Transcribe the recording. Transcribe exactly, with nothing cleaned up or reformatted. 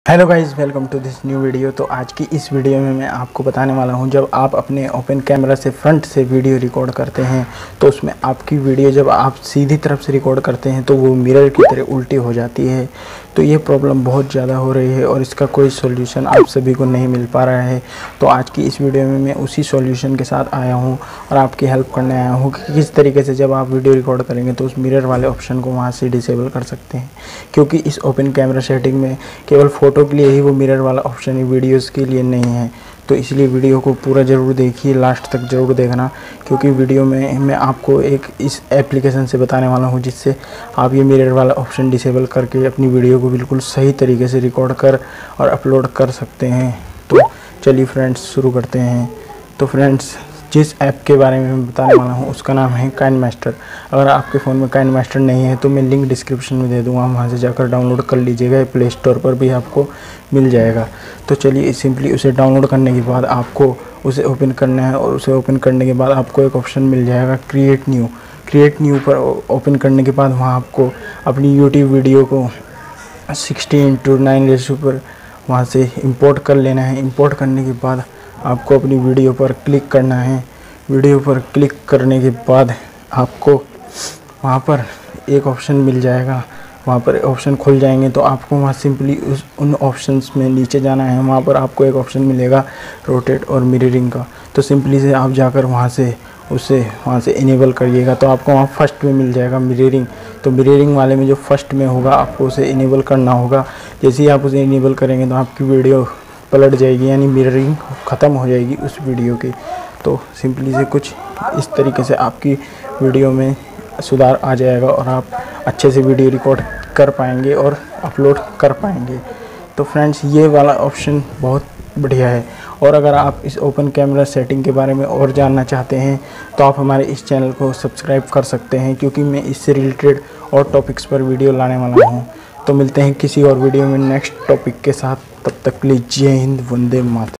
Hello guys, welcome to this new video. तो आज की इस वीडियो में मैं आपको बताने वाला हूं, जब आप अपने ओपन कैमरा से फ्रंट से वीडियो रिकॉर्ड करते हैं तो उसमें आपकी वीडियो जब आप सीधी तरफ से रिकॉर्ड करते हैं तो वो मिरर की तरह उल्टी हो जाती है। तो ये प्रॉब्लम बहुत ज़्यादा हो रही है और इसका कोई सॉल्यूशन आप सभी को नहीं मिल पा रहा है। तो आज की इस वीडियो में मैं उसी सॉल्यूशन के साथ आया हूँ और आपकी हेल्प करने आया हूँ कि किस तरीके से जब आप वीडियो रिकॉर्ड करेंगे तो उस मिरर वाले ऑप्शन को वहाँ से डिसेबल कर सकते हैं, क्योंकि इस ओपन कैमरा सेटिंग में केवल फ़ोटो के लिए ही वो मिरर वाला ऑप्शन है, वीडियोस के लिए नहीं है। तो इसलिए वीडियो को पूरा ज़रूर देखिए, लास्ट तक ज़रूर देखना, क्योंकि वीडियो में मैं आपको एक इस एप्लीकेशन से बताने वाला हूँ जिससे आप ये मिरर वाला ऑप्शन डिसेबल करके अपनी वीडियो को बिल्कुल सही तरीके से रिकॉर्ड कर और अपलोड कर सकते हैं। तो चलिए फ्रेंड्स शुरू करते हैं। तो फ्रेंड्स, जिस ऐप के बारे में मैं बताने वाला हूँ उसका नाम है काइनमास्टर। अगर आपके फ़ोन में काइनमास्टर नहीं है तो मैं लिंक डिस्क्रिप्शन में दे दूँगा, वहाँ से जाकर डाउनलोड कर लीजिएगा। प्ले स्टोर पर भी आपको मिल जाएगा। तो चलिए, सिंपली उसे डाउनलोड करने के बाद आपको उसे ओपन करना है और उसे ओपन करने के बाद आपको एक ऑप्शन मिल जाएगा क्रिएट न्यू। क्रिएट न्यू पर ओपन करने के बाद वहाँ आपको अपनी यूट्यूब वीडियो को सिक्सटी इंटू नाइन रेशो पर वहाँ से इंपोर्ट कर लेना है। इंपोर्ट करने के बाद आपको अपनी वीडियो पर क्लिक करना है। वीडियो पर क्लिक करने के बाद आपको वहाँ पर एक ऑप्शन मिल जाएगा, वहाँ पर ऑप्शन खुल जाएंगे तो आपको वहाँ सिंपली उस उन ऑप्शंस में नीचे जाना है। वहाँ पर आपको एक ऑप्शन मिलेगा रोटेट और मिररिंग का। तो सिंपली से आप जाकर वहाँ से उसे वहाँ से इनेबल करिएगा तो आपको वहाँ फर्स्ट में मिल जाएगा मिररिंग। तो मिररिंग वाले में जो फर्स्ट में होगा आपको उसे इनेबल करना होगा। जैसे ही आप उसे इनेबल करेंगे तो आपकी वीडियो पलट जाएगी, यानी मिररिंग ख़त्म हो जाएगी उस वीडियो की। तो सिंपली से कुछ इस तरीके से आपकी वीडियो में सुधार आ जाएगा और आप अच्छे से वीडियो रिकॉर्ड कर पाएंगे और अपलोड कर पाएंगे। तो फ्रेंड्स, ये वाला ऑप्शन बहुत बढ़िया है। और अगर आप इस ओपन कैमरा सेटिंग के बारे में और जानना चाहते हैं तो आप हमारे इस चैनल को सब्सक्राइब कर सकते हैं, क्योंकि मैं इससे रिलेटेड और टॉपिक्स पर वीडियो लाने वाला हूँ। तो मिलते हैं किसी और वीडियो में नेक्स्ट टॉपिक के साथ। तब तक के लिए जय हिंद, वंदे मातरम।